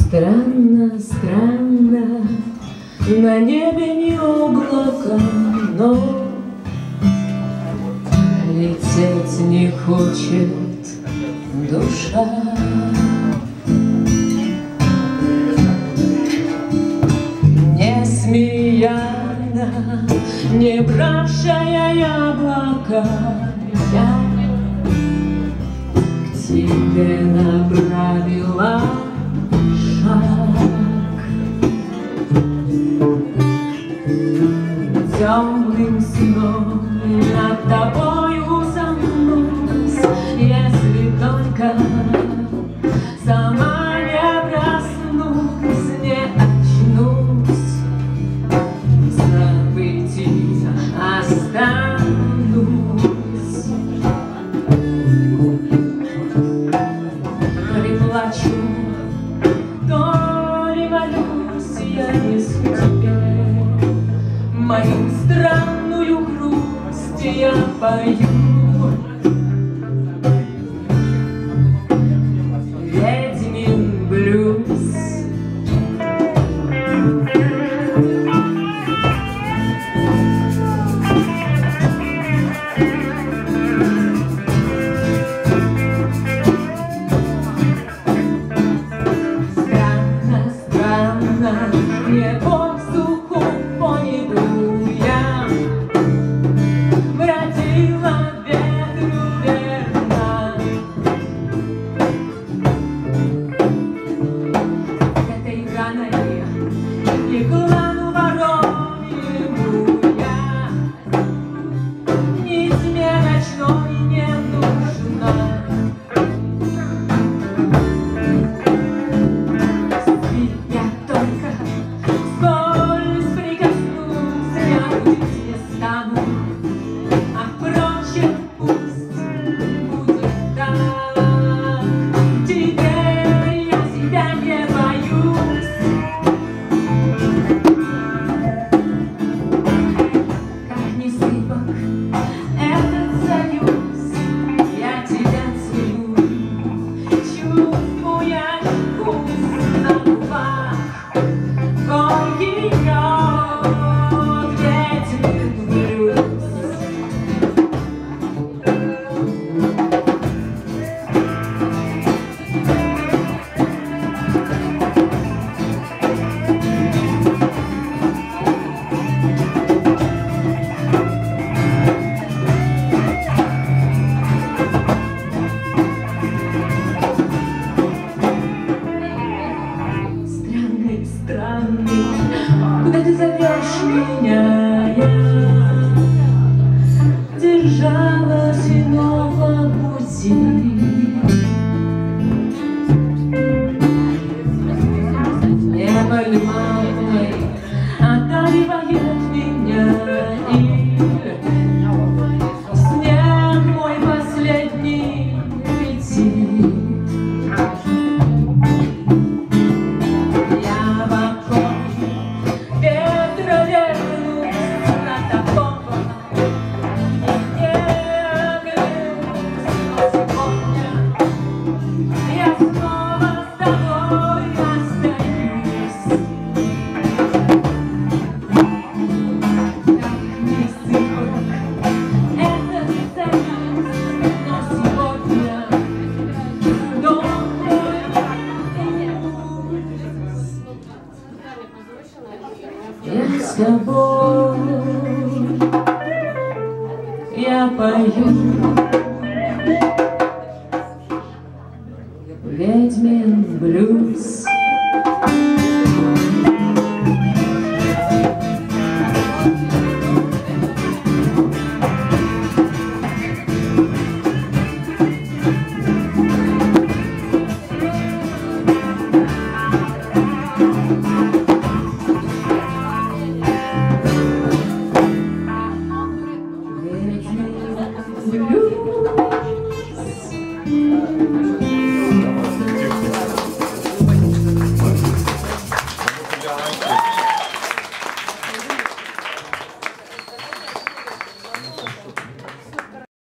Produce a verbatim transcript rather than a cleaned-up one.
Странно, странно, на небе не облако, но лететь не хочет душа. Не смеяна, не бравшая яблоко, я к тебе направила шаг. Темным сном над тобою замнусь, если только сама не проснусь, не очнусь, в забытии останусь. То ли плачу, то ли молюсь, я несу тебе мою странную грусть, я пою. Ведьмин блюз. Странно, странно, не воздуху по небу я бродила ветру верно. Этой раной легла на вороньему я, ни тьме ночной не нужна. Я только вскользь прикоснусь, я будить не стану, а впрочем пусть будет так. Теперь я себя не боюсь. Как ни сыпок этот союз, я тебя целую, чувствуя вкус на губах. Горький лед, ведьмин блюз. Странный, странный, куда ты зовешь меня? Я держалась иного пути. Небо льманой одаривает меня, и снег мой последний летит. Я в оконе ветра вернусь на такого и не оглянусь, но сегодня я снова с тобой остаюсь. Как ни сыпок этот союз, но сегодня дом мой я с тобой, я пою. Ведьмин блюз. Ведьмин блюз.